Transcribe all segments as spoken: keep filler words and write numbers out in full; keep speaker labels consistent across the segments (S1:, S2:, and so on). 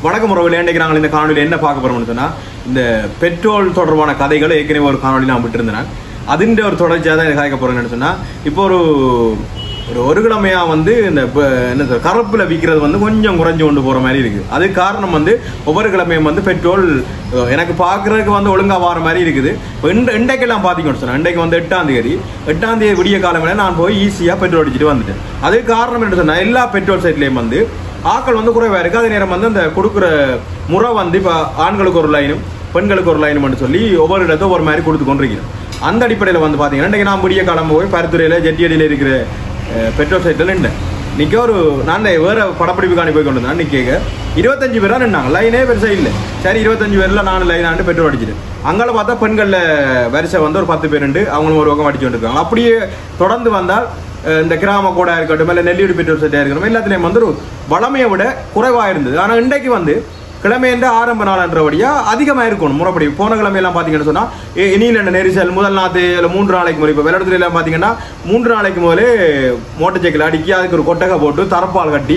S1: வணக்கம் உறவுகளே, இன்றைக்கு நாங்கள் இந்த காணொலியில் என்ன பார்க்க போகிறோம்னு சொன்னால், இந்த பெட்ரோல் தொடர்பான கதைகளை ஏற்கனவே ஒரு காணொலி நான் விட்டுருந்தேன். அதிண்ட ஒரு தொடர்ச்சியாக தான் காய்க்க போகிறேன்னு சொன்னால், இப்போ ஒரு ஒரு ஒரு கிழமையாக வந்து இந்த என்ன சொல் கரப்பில் விற்கிறது வந்து கொஞ்சம் குறைஞ்சி கொண்டு போகிற மாதிரி இருக்குது. அதுக்கு காரணம் வந்து ஒவ்வொரு கிழமையும் வந்து பெட்ரோல் எனக்கு பார்க்குறதுக்கு வந்து ஒழுங்காக வர மாதிரி இருக்குது. இன்றைக்கு இன்றைக்கெல்லாம் பார்த்தீங்கன்னு சொன்னால், இன்றைக்கு வந்து எட்டாம் தேதி எட்டாம் தேதி விடிய காலமே நான் போய் ஈஸியாக பெட்ரோல் அடிச்சுட்டு வந்துட்டேன். அதுக்கு காரணம் என்ன சொன்னால், எல்லா பெட்ரோல் சைட்லேயும் வந்து ஆக்கள் வந்து குறைவாக இருக்குது. அதே நேரம் வந்து அந்த கொடுக்குற முறை வந்து இப்போ ஆண்களுக்கு ஒரு லைனும் பெண்களுக்கு ஒரு லைனும் சொல்லி ஒவ்வொரு இடத்த ஒரு மாதிரி கொடுத்து கொண்டிருக்கிறோம். அந்த அடிப்படையில் வந்து பார்த்தீங்கன்னா, இன்றைக்கி நான் விடிய காலம் போய் பருத்துறையில் ஜெட்டியடியில் இருக்கிற பெட்ரோல் சைட்டில் நின்றேன். நிற்க ஒரு நான் வேறு படப்பிடிப்பு காணி போய் கொண்டு வந்தேன். நிற்க இருபத்தஞ்சு பேராக நின்றாங்க. லைனே பெருசாக இல்லை. சரி, இருபத்தஞ்சு பேரில் நாலு லைன் ஆண்டு பெட்ரோல் அடிச்சிட்டு அங்கே பார்த்தா பெண்களில் வரிசை வந்து ஒரு பத்து பேர் உண்டு. அவங்களும் ஒரு பக்கம் அடிச்சு வந்துருக்காங்க. அப்படியே தொடர்ந்து வந்தால் இந்த கிராம கூட இருக்கட்டும், இல்லை நெல்லியோடு பெட்ரோல் சைட்டாக இருக்கட்டும், எல்லாத்துலேயும் வந்து ஒரு வளமையை விட குறைவாக இருந்தது. ஆனால் இன்றைக்கு வந்து கிழமைன்ற ஆரம்ப நாளன்றபடியாக அதிகமாக இருக்கணும். முறைப்படி போன கிழமையெல்லாம் பார்த்தீங்கன்னு சொன்னால், இனியில் நெரிசல் முதல் நாற்று இல்லை மூன்று நாளைக்கு முதல் இப்போ வெள்ளத்துல எல்லாம் பார்த்தீங்கன்னா மூன்று நாளைக்கு முதலே மோட்டர் சைக்கிள் அடிக்கி அதுக்கு ஒரு கொட்டகை போட்டு தரப்பால் கட்டி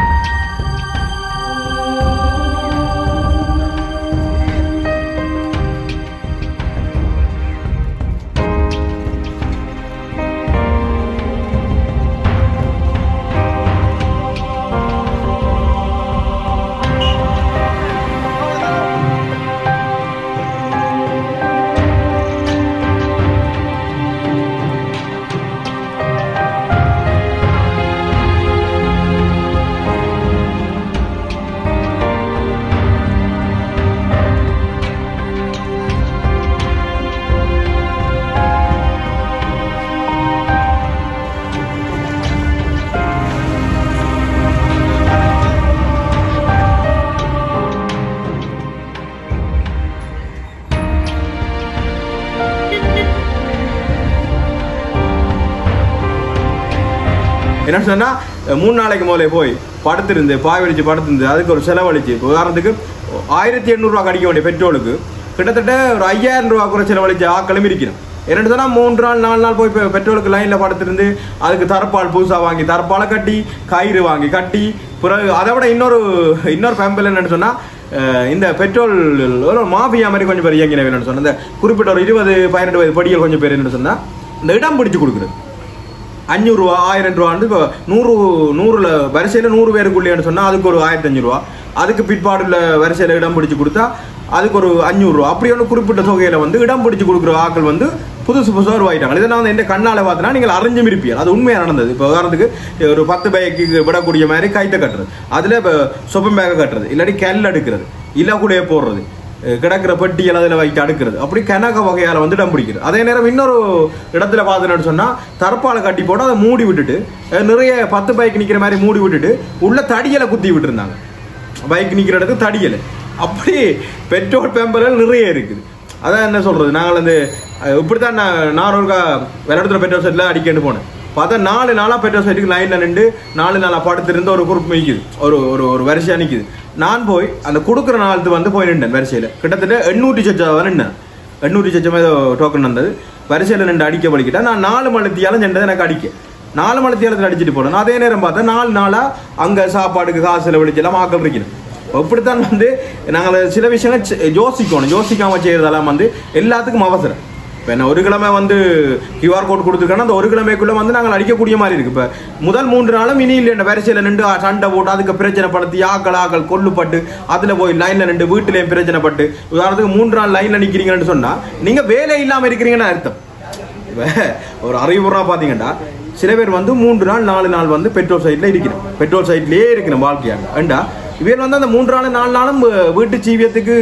S1: என்ன சொன்னால், மூணு நாளைக்கு முதலே போய் படுத்திருந்து பாய் வலிச்சு படுத்திருந்து அதுக்கு ஒரு செலவழிச்சு, இப்போ உதாரணத்துக்கு ஆயிரத்தி எண்ணூறுரூவா கடிக்க வேண்டிய பெட்ரோலுக்கு கிட்டத்தட்ட ஒரு ஐயாயிரம் ரூபா கூட செலவழிச்சு ஆக்களும் இருக்கணும். என்னென்னு சொன்னால், மூன்று நாள் நாலு நாள் போய் இப்போ பெட்ரோலுக்கு லைனில் படுத்திருந்து அதுக்கு தரப்பால் புதுசாக வாங்கி தரப்பாலை கட்டி கயிறு வாங்கி கட்டி பிறகு அதை விட இன்னொரு இன்னொரு பெம்பிள் என்னென்னு சொன்னால், இந்த பெட்ரோல் ஒரு மாஃபியா மாதிரி கொஞ்சம் பேர் இயங்கின வேணும்னு சொன்னால், இந்த குறிப்பிட்ட ஒரு இருபது பதினெட்டு வயது படிகள் கொஞ்சம் பேர் என்னென்னு சொன்னால், இந்த இடம் பிடிச்சி கொடுக்குறது அஞ்சூறுரூவா ஆயிரம் ரூபான்னு இப்போ நூறு நூறுல வரிசையில் நூறு பேருக்குள்ளேன்னு சொன்னால் அதுக்கு ஒரு ஆயிரத்தி அஞ்சூறுரூவா, அதுக்கு பிற்பாடுள்ள வரிசையில் இடம் பிடிச்சி கொடுத்தா அதுக்கு ஒரு அஞ்சூறுரூவா, அப்படி ஒன்று குறிப்பிட்ட தொகையில் வந்து இடம் பிடிச்சி கொடுக்குற ஆக்கள் வந்து புதுசு புதுசாக உருவாயிட்டாங்க. இதை நான் வந்து எந்த கண்ணால் பார்த்தனா நீங்கள் அறிஞ்சும் இருப்பீங்க. அது உண்மையாக நடந்தது. இப்போ உதாரணத்துக்கு ஒரு பத்து பைக்கு விடக்கூடிய மாதிரி கைத்தை கட்டுறது, அதில் இப்போ சொப்பம் பேக்கை கட்டுறது, இல்லாட்டி கல் அடுக்கிறது, இல்லை கூட போடுறது, கிடக்கிற பெட்டியல் அதில் வைத்து அடுக்கிறது, அப்படி கனக வகையால் வந்து இடம் பிடிக்கிறது. அதே நேரம் இன்னொரு இடத்துல பார்த்தோன்னு சொன்னால், தரப்பாலை கட்டி போட்டு அதை மூடி விட்டுட்டு நிறைய பத்து பைக் நிற்கிற மாதிரி மூடி விட்டுட்டு உள்ள தடியலை குத்தி விட்டுருந்தாங்க. பைக் நிற்கிற இடத்துக்கு தடியலை. அப்படி பெட்ரோல் பம்புகள் நிறைய இருக்குது. அதான் என்ன சொல்கிறது, நாங்கள் வந்து இப்படித்தான் நான் நான் ஒருக்கா விளையாடுற பெட்ரோல் சைட்டில் அடிக்கண்டு போனேன். பார்த்தா நாலு நாளாக பெட்ரோல் சைட்டுக்கு லைனில் நின்று நாலு நாளாக படுத்திருந்து ஒரு குரூப் நிற்குது, ஒரு ஒரு ஒரு வரிசையாக நிற்குது. நான் போய் அந்த கொடுக்குற நாளுக்கு வந்து போய் நின்றேன் வரிசையில். கிட்டத்தட்ட எண்ணூற்றி சச்சம் நின்றேன். எண்ணூற்றி சச்சம் ஏதோ டோக்கன் வந்தது. வரிசையில் நின்று அடிக்க வலிக்கிட்டேன். நான் நாலு மணித்தியாலும் சென்றது எனக்கு அடிக்க நாலு மணித்தியாலத்தில் அடிச்சுட்டு போனேன். அதே நேரம் பார்த்தா நாலு நாளாக அங்கே சாப்பாடுக்கு காசு செலவழிச்செல்லாம் ஆக்கள் இருக்கணும். இப்படித்தான் வந்து நாங்கள் சில விஷயங்கள் யோசிக்கணும். யோசிக்காமல் செய்கிறதெல்லாம் வந்து எல்லாத்துக்கும் அவசரம். இப்போ என்ன ஒரு கிழமை வந்து கியூஆர் கோட் கொடுத்துருக்கோன்னா அந்த ஒரு கிழமைக்குள்ளே வந்து நாங்கள் அடிக்கக்கூடிய மாதிரி இருக்குது. இப்போ முதல் மூன்று நாளும் இனி இல்லை, இந்த வரிசையில் நின்று சண்டை போட்டு அதுக்கு பிரச்சனைப்படுத்தி ஆக்கள் ஆக்கள் கொல்லுப்பட்டு அதில் போய் லைனில் நின்று வீட்டிலையும் பிரச்சனைப்பட்டு, உதாரணத்துக்கு மூன்று நாள் லைனில் நிற்கிறீங்கன்னு சொன்னால் நீங்கள் வேலை இல்லாமல் இருக்கிறீங்கன்னு அர்த்தம். இப்போ ஒரு அறிவுறாக பார்த்தீங்கன்னா, சில பேர் வந்து மூன்று நாள் நாலு நாள் வந்து பெட்ரோல் சைட்டில் இருக்கணும், பெட்ரோல் சைட்லேயே இருக்கணும் வாழ்க்கையாக. ஏண்டா இவன் வந்து அந்த மூன்று நாள் நாலு நாளும் வீட்டு ஜீவியத்துக்கு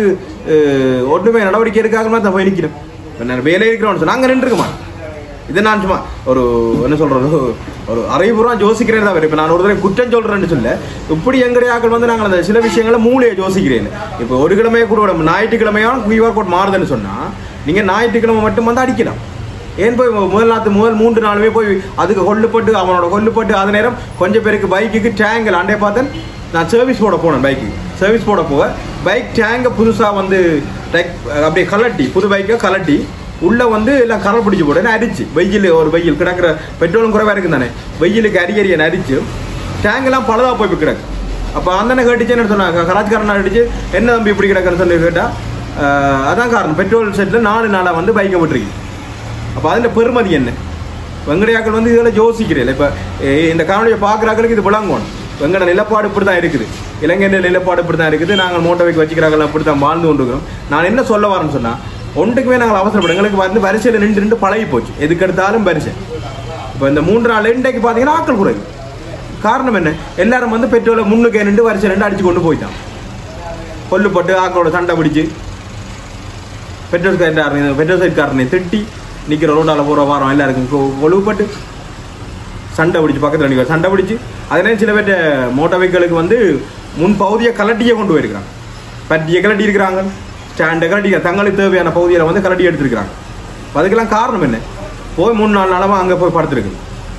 S1: ஒன்றுமே நடவடிக்கை எடுக்காம தான் போய் நிற்கணும். வேலை இருக்கிறோம்னு சொன்னால் அங்கே நின்றுக்குமா. இதை நான் சும்மா ஒரு என்ன சொல்கிறது, ஒரு அறிவுபூர்வம் யோசிக்கிறேன் தான். இப்போ நான் ஒரு தடவை குற்றம் சொல்கிறேன்னு சொல்ல, இப்படி எங்களுடைய ஆக்கள் வந்து நாங்கள் அந்த சில விஷயங்களை மூளையை யோசிக்கிறேன். இப்போ ஒரு கிழமையை கூட விட ஞாயிற்றுக்கிழமையான கியூஆர் கோட் மாறுதுன்னு சொன்னால், நீங்கள் ஞாயிற்றுக்கிழமை மட்டும் வந்து அடிக்கலாம். ஏன் போய் முதல் நாற்று முதல் மூன்று நாளுமே போய் அதுக்கு கொல்லுப்பட்டு அவனோட கொல்லுப்பட்டு அது நேரம் கொஞ்சம் பேருக்கு பைக்குக்கு டேங்கில் அண்டே பார்த்தேன். நான் சர்வீஸ் போட போனேன், பைக்கு சர்வீஸ் போட போக பைக் டேங்கை புதுசாக வந்து லைக் அப்படியே கலட்டி புது பைக்கை கலட்டி உள்ளே வந்து எல்லாம் கரை பிடிச்சி போட்டு அடிச்சு வெயில் ஒரு வெயில் கிடக்கிற பெட்ரோலும் குறைவாக இருக்குது தானே, வெயிலுக்கு அடிக்கடியை அடிச்சு டேங்கெல்லாம் பழுதாக போய் கிடக்கு. அப்போ அந்த கேட்டுச்சுன்னு சொன்னாங்க, கராச்சிக்காரன் அடிச்சு என்ன தம்பி இப்படி கிடக்குன்னு சொல்லி கேட்டால் அதான் காரணம், பெட்ரோல் செட்டில் நாலு நாளாக வந்து பைக்கை விட்டுருக்கு. அப்போ அதில் பெருமதி என்ன? வெங்கடையாக்கள் வந்து இதில் யோசிக்கிறீர்கள். இப்போ இந்த காணொலியை பார்க்குறாக்களுக்கு இது விளங்கணும். வெங்கட நிலப்பாடு இப்படி தான் இருக்குது, இளைஞர் நிலப்பாடு இப்படி தான் இருக்குது, நாங்கள் மோட்டோ பைக் வச்சுக்கிறார்கள் அப்படி தான் வாழ்ந்து கொண்டிருக்கிறோம். நான் என்ன சொல்ல வரேன்னு சொன்னால், ஒன்றுக்குமே நாங்கள் அவசரப்படும். எங்களுக்கு வந்து வரிசையில் நின்று நின்று பழகி போச்சு, எதுக்கு எடுத்தாலும் வரிசை. இப்போ இந்த மூன்று நாள் இன்றைக்கு பார்த்தீங்கன்னா ஆக்கள் குறைவு. காரணம் என்ன? எல்லாரும் வந்து பெட்ரோலை முன்னுக்கு நின்று வரிசை ரெண்டு அடிச்சு கொண்டு போயிட்டான். கொல்லுப்பட்டு ஆக்களோட சண்டை பிடிச்சி பெட்ரோல் காரனை பெட்ரோல் சைட்காரனை திட்டி நிற்கிற ரோட்டால் போகிற வாரம் எல்லாருக்கும் ஒழுவுப்பட்டு சண்டை பிடிச்சி பக்கத்தில் நிற்கிற சண்டை பிடிச்சி அதனால சில பேர்ட்ட மோட்டோ வெஹிக்கிளுக்கு வந்து முன் பகுதியை கலட்டியே கொண்டு போயிருக்கிறாங்க. பட்டியை கலட்டி இருக்கிறாங்க, ஸ்டாண்டை கலட்டி தங்களுக்கு தேவையான பகுதியில் வந்து கலட்டி எடுத்துருக்கிறாங்க. அதுக்கெல்லாம் காரணம் என்ன? போய் மூணு நாலு நாளாக அங்கே போய் படுத்துருக்கு.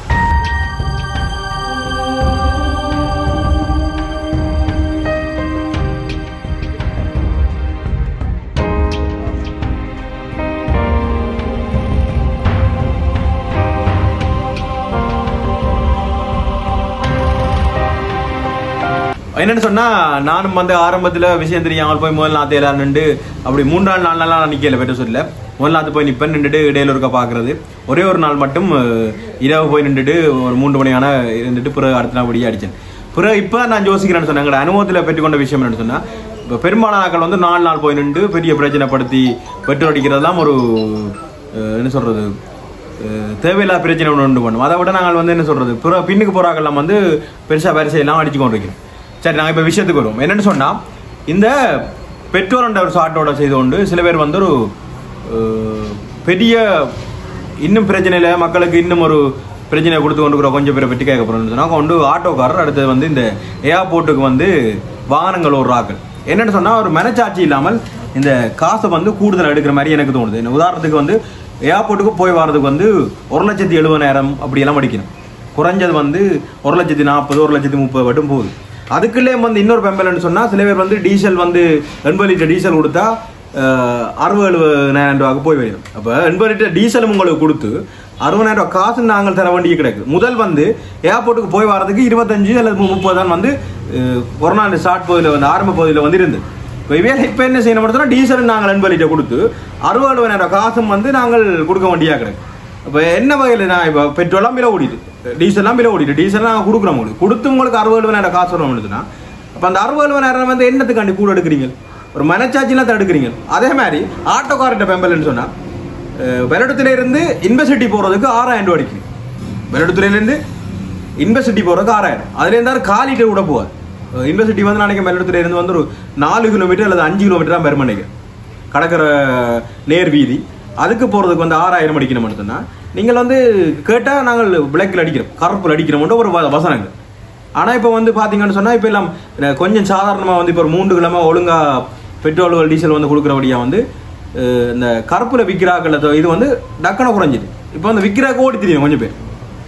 S1: என்னன்னு சொன்னா, நானும் வந்து ஆரம்பத்தில் விஷயம் தெரியாமல் போய் முதல் நாற்று எல்லாம் நின்று அப்படி மூன்றாள் நாலு நாளாக நிற்கல பெட்ரோல் சொல்ல முதல் நாற்று போய் நிற்பேன், நின்றுட்டு இடையில இருக்க பார்க்குறது. ஒரே ஒரு நாள் மட்டும் இரவு போய் நின்றுட்டு ஒரு மூன்று மணியான இருந்துட்டு பிறகு அடுத்த நாள் படியே அடித்தேன். பிறகு இப்போ நான் யோசிக்கிறேன்னு சொன்னேன், எங்களோட அனுபவத்தில் பெற்றுக்கொண்ட விஷயம் என்னன்னு சொன்னால், இப்போ பெரும்பாலான நாட்கள் வந்து நாலு நாள் போய் நின்று பெரிய பிரச்சனைப்படுத்தி பெட்ரோல் அடிக்கிறதுலாம் ஒரு என்ன சொல்கிறது தேவையில்லாத பிரச்சனை ஒன்று உண்டு பண்ணும். அதை விட நாங்கள் வந்து என்ன சொல்கிறது பிற பின்னுக்கு போகிறாக்கெல்லாம் வந்து பெருசாக வரிசையெல்லாம் அடிச்சு கொண்டு இருக்கிறோம். சரி, நாங்கள் இப்போ விஷயத்துக்கு வருவோம். என்னென்னு சொன்னால், இந்த பெட்ரோல் என்ற ஒரு சாட்டோட செய்து கொண்டு சில பேர் வந்து ஒரு பெரிய இன்னும் பிரச்சனையில் மக்களுக்கு இன்னும் ஒரு பிரச்சனை கொடுத்து கொண்டுக்கிற கொஞ்சம் பேரை பற்றி கேட்க போகிறோம்னு சொன்னால், கொண்டு ஆட்டோக்காரர் அடுத்தது வந்து இந்த ஏர்போர்ட்டுக்கு வந்து வாகனங்கள் ஓடுறாக்கள். என்னென்னு சொன்னால், ஒரு மனச்சாட்சி இல்லாமல் இந்த காசை வந்து கூடுதல் எடுக்கிற மாதிரி எனக்கு தோணுது. இந்த உதாரணத்துக்கு வந்து ஏர்போர்ட்டுக்கு போய் வர்றதுக்கு வந்து ஒரு லட்சத்தி எழுபதாயிரம் அப்படியெல்லாம் அடிக்கணும். குறைஞ்சது வந்து ஒரு லட்சத்தி நாற்பது ஒரு லட்சத்தி முப்பது மட்டும் போகுது. அதுக்குள்ளே வந்து இன்னொரு பெம்பல்னு சொன்னால், சில பேர் வந்து டீசல் வந்து எண்பது லிட்டர் டீசல் கொடுத்தா அறுபது எழுபதாயிரம் ரூபாய்க்கு போய் வரும். அப்போ எண்பது லிட்டர் டீசலும் உங்களுக்கு கொடுத்து அறுபதாயிரம் ரூபா காசு நாங்கள் தர வேண்டிய கிடைக்குது. முதல் வந்து ஏர்போர்ட்டுக்கு போய் வரதுக்கு இருபத்தஞ்சு அல்லது முப்பது தான் வந்து கொரோனா ஸ்டார்ட் பகுதியில் வந்து ஆரம்ப பகுதியில் வந்து இருந்தது. இப்போ இவையில் இப்போ என்ன செய்யணும் சொன்னால், டீசல் நாங்கள் எண்பது லிட்டர் கொடுத்து அறுபது எழுபதாயிரம் காசும் வந்து நாங்கள் கொடுக்க வேண்டியா கிடைக்கும். இப்போ என்ன வகையில் நான் இப்போ பெட்ரோலாம் விலை ஓடிட்டு டீசல்லாம் விலை ஓடிட்டு டீசல் நாங்கள் கொடுக்குறோம், உங்களுக்கு கொடுத்து உங்களுக்கு அறுபது எழுபதாயிரம் காசு வரோம்னுதுன்னா, அப்போ அந்த அறுபது எழுபதாயிரம் வந்து என்னத்துக்காண்டி கூட எடுக்கிறீங்க? ஒரு மனச்சாட்சியெல்லாம் தான் எடுக்கிறீங்க. அதே மாதிரி ஆட்டோக்கார்ட்ட பெம்பல்னு சொன்னால், வெள்ளடத்துலேருந்து இன்வெஸ்டிட்டி போகிறதுக்கு ஆறாயிரம் ரூபா அடிக்குது. வெள்ளடத்துலேருந்து இன்வெஸ்டிட்டி போகிறதுக்கு ஆறாயிரம், அதுலேருந்து கால் லிட்டர் கூட போகாது. இன்வெஸ்டிட்டி வந்து நாளைக்கு வெள்ளடத்துலேருந்து வந்து ஒரு நாலு கிலோமீட்டர் அல்லது அஞ்சு கிலோமீட்டர் தான் பெரும நினைக்கிறேன் கடற்கரை நேர் வீதி. அதுக்கு போகிறதுக்கு வந்து ஆறாயிரம் அடிக்கணும் மட்டும்னா, நீங்கள் வந்து கேட்டால் நாங்கள் பிளாக்கில் அடிக்கிறோம், கருப்பில் அடிக்கிறோம்ன்ற ஒரு வசனங்கள். ஆனால் இப்போ வந்து பார்த்தீங்கன்னு சொன்னால், இப்போ எல்லாம் கொஞ்சம் சாதாரணமாக வந்து இப்போ ஒரு மூன்று கிழமை ஒழுங்காக பெட்ரோல் டீசல் வந்து கொடுக்குறபடியாக வந்து இந்த கருப்பில் விற்கிறாக்கள் இது வந்து டக்குனு குறைஞ்சிது. இப்போ வந்து விற்கிறாக்க ஓடி திரியணும் கொஞ்சம் பேர்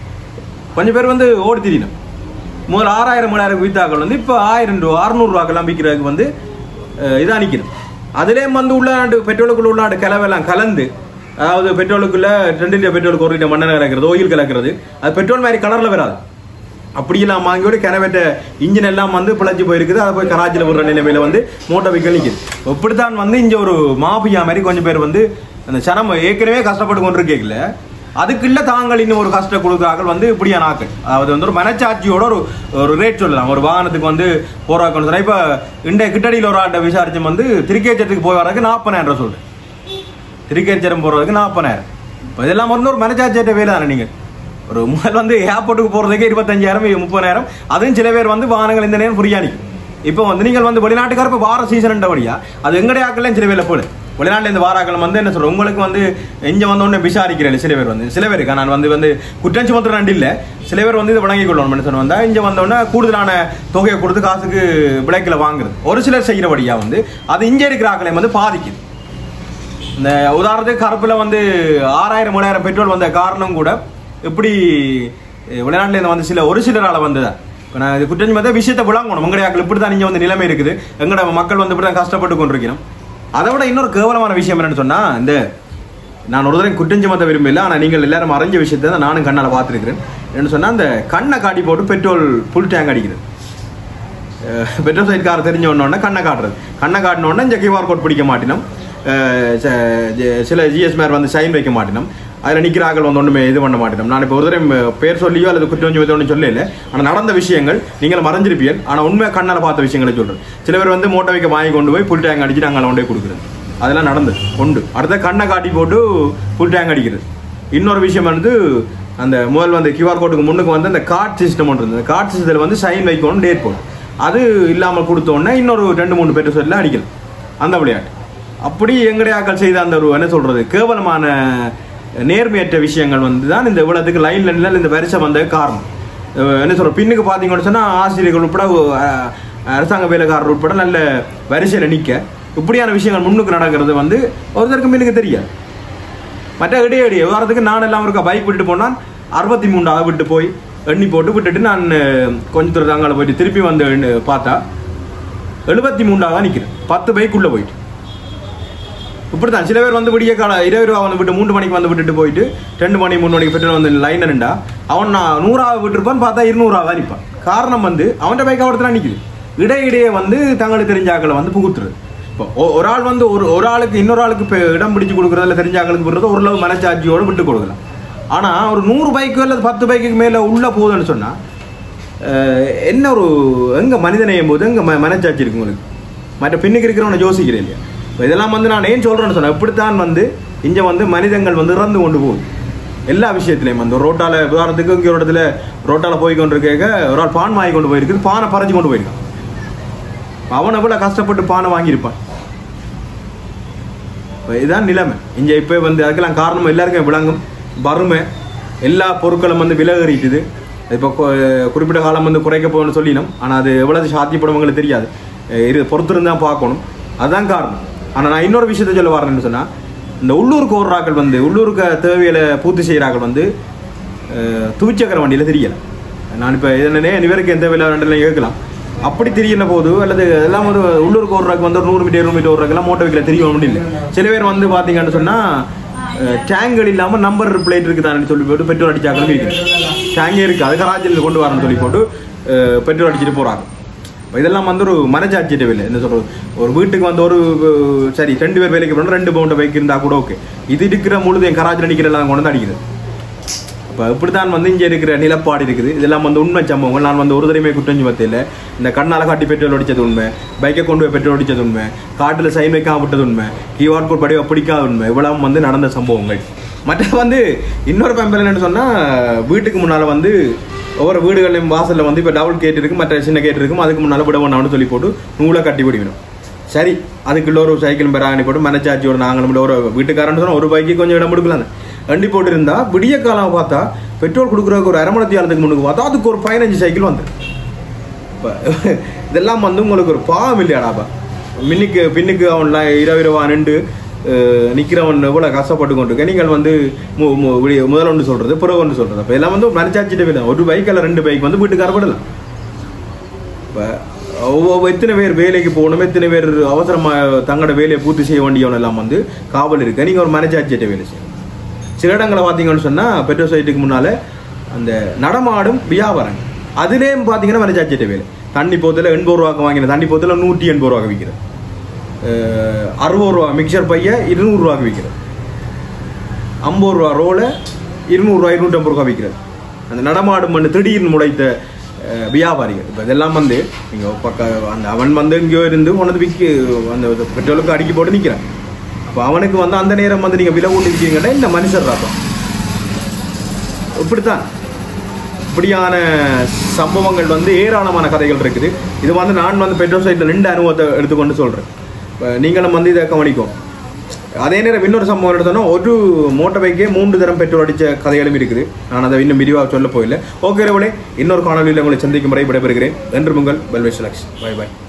S1: கொஞ்சம் பேர் வந்து ஓடி திரியணும். முதல் ஆறாயிரம் ஏழாயிரம் விற்றாக்கள் வந்து இப்போ ஆயிரம் ரூபா அறுநூறுவாக்கெல்லாம் விற்கிறதுக்கு வந்து இதாக நிற்கணும். அதுலேயும் வந்து உள்ளாண்டு பெட்ரோலுக்குள்ள உள்ளாண்டு கிளவெல்லாம் கலந்து, அதாவது பெட்ரோலுக்குள்ள ரெண்டு லிட்டர் பெட்ரோலுக்கு ஒரு லிட்டர் மண்ணெண்ணெய் கலக்கிறது, ஓயில் கலக்கிறது, அது பெட்ரோல் மாதிரி கலரில் வராது. அப்படியெல்லாம் வாங்கியோடு கிணவெட்ட இன்ஜின் எல்லாம் வந்து பிழைச்சி போயிருக்குது. அதை போய் கராச்சியில் விடுற நிலைமையில வந்து மோட்டோ வெஹிக்கிள் நிற்குது. இப்படித்தான் வந்து இங்கே ஒரு மாபியா மாதிரி கொஞ்சம் பேர் வந்து அந்த சனம் ஏற்கனவே கஷ்டப்பட்டு கொண்டு கேட்கல, அதுக்குள்ள தாங்கள் இன்னும் ஒரு கஷ்டம் கொடுக்குறார்கள் வந்து இப்படியான ஆக்கள். அதாவது வந்து ஒரு மனச்சாட்சியோட ஒரு ஒரு ரேட் சொல்லலாம். ஒரு வாகனத்துக்கு வந்து போறாக்கணும் சொன்னா, இப்போ இன்றைய கிட்டடியில் ஒரு ஆட்டை விசாரிச்சு வந்து திருக்கேச்சத்துக்கு போய் வரதுக்கு நாற்பதாயிரம் ரூபா சொல்றேன். திருக்கேச்சரம் போறதுக்கு நாற்பதாயிரம். இப்போ இதெல்லாம் வந்து ஒரு மனச்சாட்சியிட்ட வேலை தானே. நீங்கள் ஒரு முதல் வந்து ஏர்போர்ட்டுக்கு போறதுக்கு இருபத்தஞ்சாயிரம் முப்பதாயிரம், அதுவும் சில பேர் வந்து வாகனங்கள் இந்த நேரம் புரியாணிக்கும். இப்போ வந்து நீங்கள் வந்து வெளிநாட்டுக்கார இப்போ வார சீசன் வழியா அது எங்கடைய ஆக்கெல்லாம் சில பேர் போல வெளிநாட்டில் இந்த வாராக்கள் வந்து என்ன சொல்கிறேன், உங்களுக்கு வந்து இங்கே வந்து ஒன்று விசாரிக்கிறேன். சில பேர் வந்து சில பேருக்கு நான் வந்து வந்து குற்றஞ்சி மாத்திரம் ரெண்டு இல்லை, சில பேர் வந்து இதை வழங்கி கொள்ளணும் சொன்ன வந்தால் இங்கே வந்தோடனே கூடுதலான தொகையை கொடுத்து காசுக்கு விலைக்கில் வாங்குறது ஒரு சிலர் செய்கிறபடியாக வந்து அது இங்கே இருக்கிற ஆக்களையும் வந்து பாதிக்குது. இந்த உதாரணத்துக்கு கருப்பில் வந்து ஆறாயிரம் மூணாயிரம் பெட்ரோல் வந்த காரணம் கூட இப்படி வெளிநாட்டில் வந்து சில ஒரு சிலரால் வந்ததான். இப்போ நான் இது குற்றஞ்சி மாதிரி விஷயத்தை விளங்கணும். எங்களுடைய ஆக்கள் இப்படி தான் இங்கே வந்து நிலைமை இருக்குது, எங்களோட மக்கள் வந்து இப்படி தான் கஷ்டப்பட்டு கொண்டிருக்கணும். அதை விட இன்னொரு கேவலமான விஷயம் என்னன்னு சொன்னால், இந்த நான் ஒரு தடவை குற்றஞ்சி மத்த விரும்பல, ஆனால் நீங்கள் எல்லாரும் அறிஞ்ச விஷயத்தை தான் நானும் கண்ணால் பார்த்துருக்கிறேன். என்ன சொன்னால், அந்த கண்ணை காட்டி போட்டு பெட்ரோல் ஃபுல் டேங்க் அடிக்கிறது. பெட்ரோல் சைட் கார் தெரிஞ்ச உடனே கண்ணை காட்டுறது கண்ணை காட்டின உடனே இந்த கியூஆர் கோட் பிடிக்க மாட்டினோம் சில ஜிஎஸ் மேர் வந்து சைன் வைக்க மாட்டினோம் அதில் நிற்கிறார்கள் வந்து ஒன்றுமே இது பண்ண மாட்டோம் நான் இப்போ ஒரு தடவை பேர் சொல்லியோ அல்லது குற்றம் ஒன்றும் சொல்லல ஆனால் நடந்த விஷயங்கள் நீங்கள் மறைஞ்சிருப்பீர்கள் ஆனால் உண்மையாக கண்ணால் பார்த்த விஷயங்களை சொல்கிறேன் சில பேர் வந்து மோட்டோ வைக்க வாங்கி கொண்டு போய் புல் டேங்க் அடிச்சு நாங்கள் கொண்டே கொடுக்குறது அதெல்லாம் நடந்தது உண்டு அடுத்த கண்ணை காட்டி போட்டு புல் டேங்க் அடிக்கிறது இன்னொரு விஷயம் வந்து அந்த முதல் வந்து கியூஆர் கோட்டுக்கு முன்னுக்கு வந்து அந்த கார்டு சிஸ்டம் ஒன்று இருந்தது கார்டு சிஸ்டத்தில் வந்து சைன் வைக்கணும் டேட் போடும் அது இல்லாமல் கொடுத்தோன்னே இன்னொரு ரெண்டு மூணு பேர் சொல்ல அடிக்கணும் அந்த விளையாட்டு அப்படி எங்கடையாக்கள் செய்த அந்த ஒரு என்ன சொல்கிறது கேவலமான நேர்மையற்ற விஷயங்கள் வந்து தான் இந்த இவ்வளோத்துக்கு லைன் லைனில் இந்த வரிசை வந்த காரணம் என்ன சொல்கிறோம் பின்னுக்கு பார்த்தீங்கன்னு சொன்னால் ஆசிரியர்கள் உட்பட அரசாங்க வேலைக்காரர் உட்பட நல்ல வரிசையில் நிற்க இப்படியான விஷயங்கள் முன்னுக்கு நடக்கிறது வந்து ஒருத்தருக்கு பின்னுக்கு தெரியாது மற்ற இடையே உதாரணத்துக்கு நான் எல்லாம் இருக்கா பைக் விட்டுட்டு போனால் அறுபத்தி மூணாவது விட்டு போய் எண்ணி போட்டு விட்டுட்டு நான் கொஞ்ச தூரம் தாங்கால போயிட்டு திருப்பி வந்து பார்த்தா எழுபத்தி மூணாவது தான் நிற்கிறேன் பத்து பைக்குள்ளே போயிட்டு இப்படித்தான் சில பேர் வந்து விடிய கால இருபது ரூபா வந்து விட்டு மூன்று மணிக்கு வந்து விட்டுட்டு போயிட்டு ரெண்டு மணி மூணு மணிக்கு பெட்ரோல் வந்து லைன் நின்றா அவன் நான் நூறாவது விட்டுருப்பான்னு பார்த்தா இருநூறாவா நிற்பான் காரணம் வந்து அவன்கிட்ட பைக் அவடத்துல நிற்குது இடையிடையே வந்து தங்களுக்கு தெரிஞ்சாக்களை வந்து புகுத்துறது இப்போ ஒரு ஆள் வந்து ஒரு ஒரு ஆளுக்கு இன்னொரு ஆளுக்கு இப்போ இடம் பிடிச்சி கொடுக்குறதுல தெரிஞ்சாக்களுக்கு விடுறது ஓரளவு மனச்சாட்சியோடு விட்டு கொடுக்கலாம் ஆனால் ஒரு நூறு பைக்கு அல்லது பத்து பைக்குக்கு மேலே உள்ளே போகுதுன்னு சொன்னால் என்ன ஒரு எங்கே மனிதனையும் போது எங்கே ம மனச்சாட்சி இருக்கு உங்களுக்கு மற்ற பின்னுக்கு இருக்கிறவனை யோசிக்கிறேன் இல்லையா இதெல்லாம் வந்து நான் ஏன் சொல்கிறேன்னு சொன்னேன் இப்படித்தான் வந்து இங்கே வந்து மனிதங்கள் வந்து இறந்து கொண்டு போகுது எல்லா விஷயத்துலையும் வந்து ரோட்டால் உதாரணத்துக்கு இங்கே ஒரு இடத்துல ரோட்டால் போய் கொண்டு இருக்க ஒரு ஆள் பான் வாங்கி கொண்டு போயிருக்குது பானை பறிச்சு கொண்டு போயிருக்கான் அவனை எவ்வளோ கஷ்டப்பட்டு பானை வாங்கியிருப்பான் இதுதான் நிலைமை இங்கே இப்போ வந்து அதுக்கெல்லாம் காரணம் எல்லாருக்கும் விளங்கும் வறுமை எல்லா பொருட்களும் வந்து விலை ஏறிட்டுது இப்போ குறிப்பிட்ட காலம் வந்து குறைக்க போகணும்னு சொல்லினோம் ஆனால் அது எவ்வளவு சாத்தியப்படுவங்களுக்கு தெரியாது இது பொறுத்திருந்தான் பார்க்கணும் அதுதான் காரணம் ஆனால் நான் இன்னொரு விஷயத்த சொல்ல வரேன்னு சொன்னால் இந்த உள்ளூருக்கு ஓடுறாக்கள் வந்து உள்ளூருக்கு தேவையில பூர்த்தி செய்கிறாக்கள் வந்து துவிச்சக்கர வண்டியில் தெரியலை நான் இப்போ என்னன்னே இவருக்கு எந்த வேலை ரெண்டுலாம் கேட்கலாம் அப்படி தெரியல போது அல்லது எல்லாம் ஒரு உள்ளூருக்கு ஓடுறாக்கு வந்து ஒரு நூறு மீட்டர் இருநூறு மீட்டர் ஓடுறாக்கெல்லாம் மோட்டோ வைக்கல தெரிய முடியல சில பேர் வந்து பார்த்தீங்கன்னு சொன்னால் டேங்குகள் இல்லாமல் நம்பர் பிளேட் இருக்குதான்னு சொல்லி போட்டு பெட்ரோல் அடிச்சாக்களும் இருக்குது டேங்கே இருக்குது அது கராச்சியில் கொண்டு வரணும்னு சொல்லி போட்டு பெட்ரோல் அடிச்சுட்டு போகிறாங்க இதெல்லாம் வந்து ஒரு மனச்சாட்சியவே இல்லை என்ன சொல்கிறது ஒரு வீட்டுக்கு வந்து ஒரு சரி ரெண்டு பேர் வேலைக்கு போனால் ரெண்டு பவுண்டை பைக் இருந்தால் கூட ஓகே இது இருக்கிற முழுது என் கராச்சியில் அடிக்கிறதெல்லாம் கொண்டு வந்து அடிக்கிறது இப்போ இப்படித்தான் வந்து இங்கே இருக்கிற நிலப்பாடு இருக்குது இதெல்லாம் வந்து உண்மை சம்பவங்கள் நான் வந்து ஒரு தடவை குற்றஞ்சு பத்தியில் இந்த கண்ணால் காட்டி பெட்ரோல் அடித்தது உண்மை பைக்கை கொண்டு போய் பெட்ரோல் அடித்தது உண்மை காட்டில் சைன் வைக்காம விட்டது உண்மை கியூஆர் கோட் படி பிடிக்காத உண்மை இவ்வளவு வந்து நடந்த சம்பவங்கள் மற்ற வந்து இன்னொரு பம்பல் என்னன்னு சொன்னால் வீட்டுக்கு முன்னால் வந்து ஒவ்வொரு வீடுகளையும் வாசலில் வந்து இப்போ டபுள் கேட் இருக்குது மற்ற சின்ன கேட் இருக்கும் அதுக்கு முன்னால் விட ஒன்றான்னு சொல்லி போட்டு நூலை கட்டி பிடிக்கணும் சரி அதுக்குள்ள ஒரு சைக்கிள் பெறாங்கன்னு போட்டு மனச்சாட்சியோட நாங்களும் ஒரு வீட்டுக்காரன்னு சொன்னால் ஒரு பைக்கு கொஞ்சம் இடம் கொடுக்கலாம் வண்டி போட்டு இருந்தா விடிய காலம் பார்த்தா பெட்ரோல் கொடுக்குறதுக்கு ஒரு அரை மணி நேரத்துக்கு முன்னுக்கு பார்த்தா அதுக்கு ஒரு பதினஞ்சு சைக்கிள் வந்து இப்போ இதெல்லாம் வந்து உங்களுக்கு ஒரு பாவம் இல்லையாடாப்பா மின்னுக்கு பின்னுக்கு அவன் இரவு இரவா நின்று நிற்கிறவன் எவ்வளோ கஷ்டப்பட்டு கொண்டிருக்க நீங்கள் வந்து முதல் ஒன்று சொல்கிறது பிறகு ஒன்று சொல்கிறது அப்போ எல்லாம் வந்து மனச்சாட்சிட்டு போயிடலாம் ஒரு பைக் அல்ல ரெண்டு பைக் வந்து வீட்டுக்கு அறப்படலாம் இப்போ ஒவ்வொரு எத்தனை பேர் வேலைக்கு போகணும் எத்தனை பேர் அவசரமாக தங்களோட வேலையை பூர்த்தி செய்ய வேண்டியவன் எல்லாம் வந்து காவல் இருக்கு நீங்கள் ஒரு மனச்சாட்சியிட்ட வேலை செய்யணும் சில இடங்களை பார்த்தீங்கன்னு சொன்னால் பெட்ரோல் சைட்டுக்கு முன்னால் அந்த நடமாடும் வியாபாரங்கள் அதுலேயும் பார்த்தீங்கன்னா மனச்சாட்சியிட்ட வேலை தண்ணி போத்தில் எண்பது ரூபாய்க்கு வாங்கின தண்ணி போத்தில் நூற்றி எண்பது ரூபாய்க்கு விற்கிறது அறுபது ரூபா மிக்சர் பைய இருநூறுவாக்கு விற்கிறது ஐம்பது ரூபா ரோலை இருநூறுவா இருநூற்றம்பது ரூபா விற்கிறது அந்த நடமாடும் மண் திடீர்னு முளைத்த வியாபாரிகள் இப்போ இதெல்லாம் வந்து நீங்கள் பக்க அந்த அவன் வந்து எங்கேயோ இருந்து உனது விற்க அந்த பெட்ரோலுக்கு அடிக்கி போட்டு நிற்கிறான் அப்போ அவனுக்கு வந்து அந்த நேரம் வந்து நீங்கள் விலை கொண்டு விற்கிறீங்கன்னா இந்த மனுஷர் ராப்பம் இப்படித்தான் இப்படியான சம்பவங்கள் வந்து ஏராளமான கதைகள் இருக்குது இது வந்து நான் வந்து பெட்ரோல் சைட்டில் ரெண்டு அனுபவத்தை எடுத்துக்கொண்டு சொல்கிறேன் இப்போ நீங்களும் வந்து இதை கவனிக்கும் அதே நேரம் இன்னொரு சம்பவம் எடுத்தோன்னா ஒரு மோட்டர் பைக்கே மூன்று தரம் பெட்ரோல் அடித்த கதைகளும் இருக்குது நான் அதை இன்னும் விரிவாக சொல்ல போயில்லை ஓகே ரவளே இன்னொரு காணொலியில் உங்களை சந்திக்கும் முறை விடைபெறுகிறேன் என்று உங்கள் வெல்வை சுலக்ஸ் பை பாய்